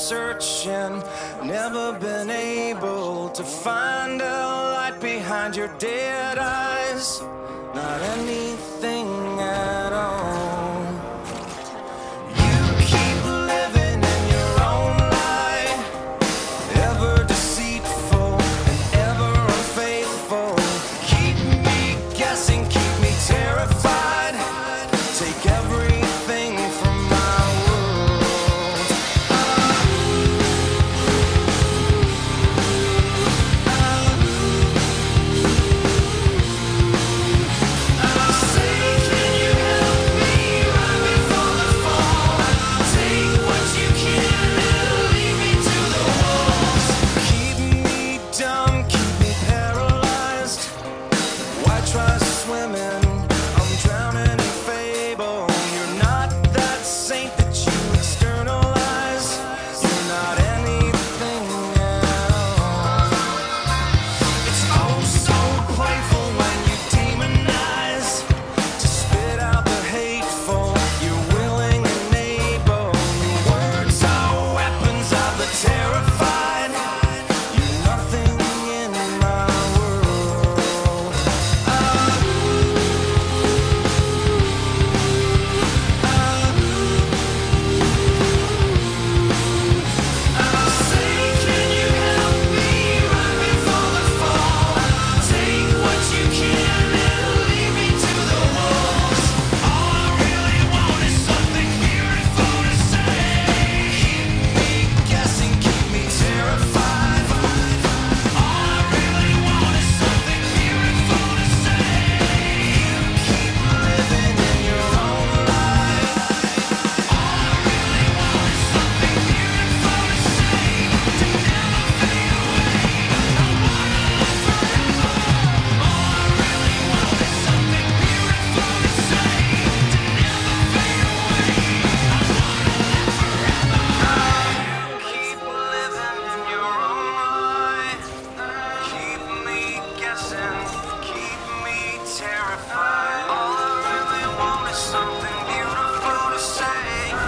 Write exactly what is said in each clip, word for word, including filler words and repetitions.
searching, never been able to find a light behind your dead eyes. Not anything at all. You keep living in your own light, ever deceitful and ever unfaithful. Keep me guessing, keep me terrified. Take everything from my world. Say, can you help me right before the fall? Take what you can and lead me to the walls. Keep me dumb, keep me paralyzed. Why try swimming? I'm drowning in fable. You're not that saint that you externalize. You're not anything at all. It's oh so playful when you demonize, to spit out the hateful. You're willing and able. Your words are weapons of the terrified. You're nothing in my world. Say, can you help me right before the fall? Take what you can and lead me to the walls. All I really want is something beautiful to say. Keep me guessing, keep me terrified. All I really want is something beautiful to say. You keep living in your own light. All I really want is something beautiful to say, to never fade away. I wanna live forever. All I really want is something beautiful to say, to never fade away. I wanna live forever. Keep living in your own light. Keep me guessing, keep me terrified. All I really want is something beautiful to say.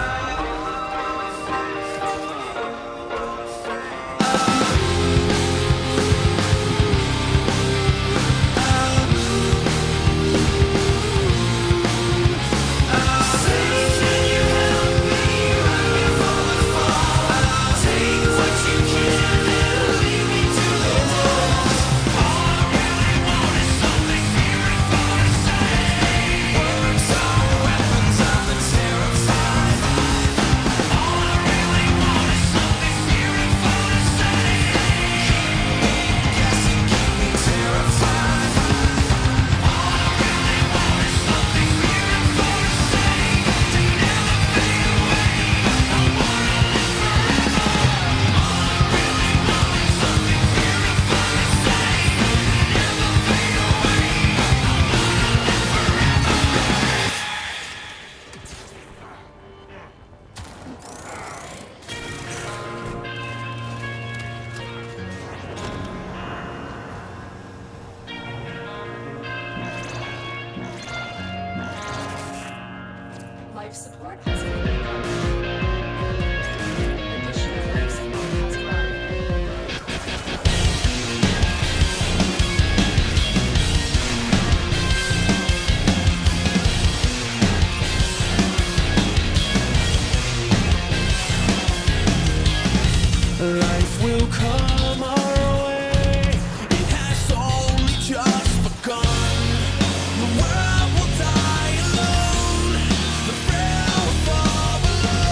Say, can you help me right before the fall? Take what you can and lead me to the walls. All I really want is something beautiful to say. Words are weapons of the terrified. All I really want is something beautiful to say. Keep me guessing, keep me terrified. All I really want is something beautiful to say, to never fade away. I wanna live forever. All I really want is something beautiful to say, to never fade away. I wanna live Life support has been additional life support has arrived. Life will come our way. It has only just begun. The world will die alone. The frail will fall below.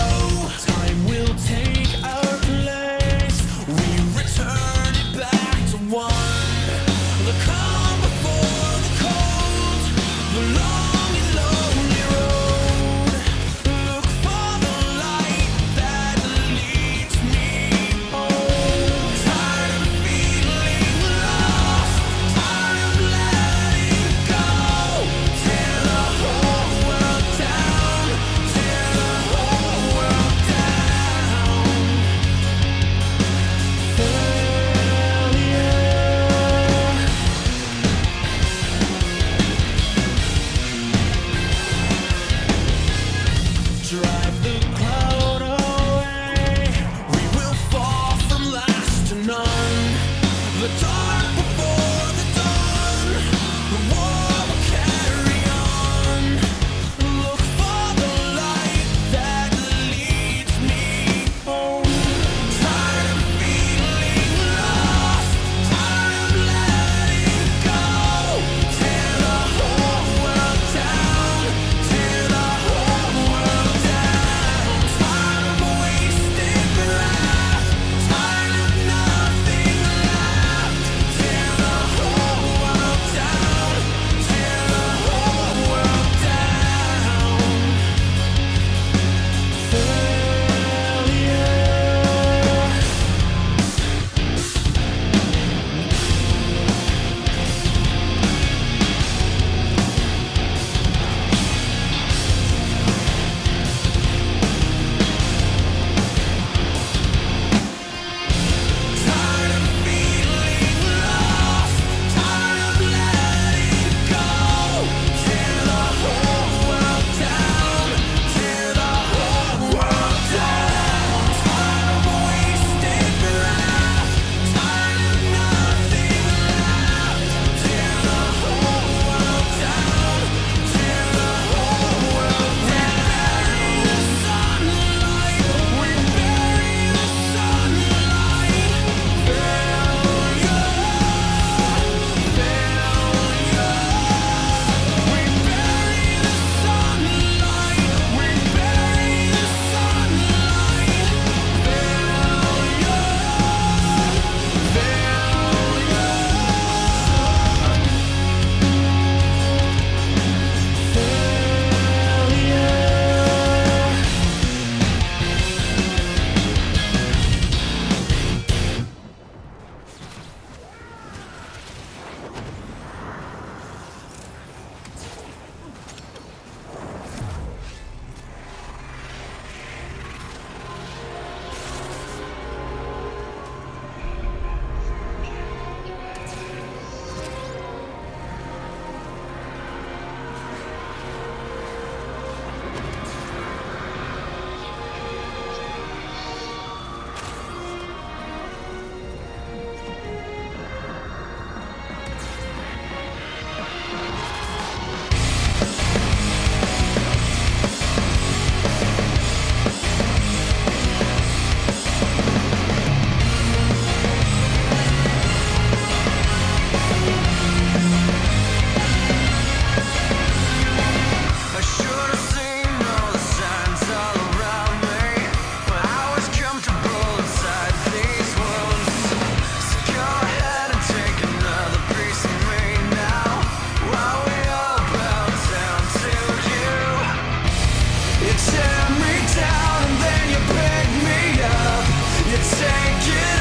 take it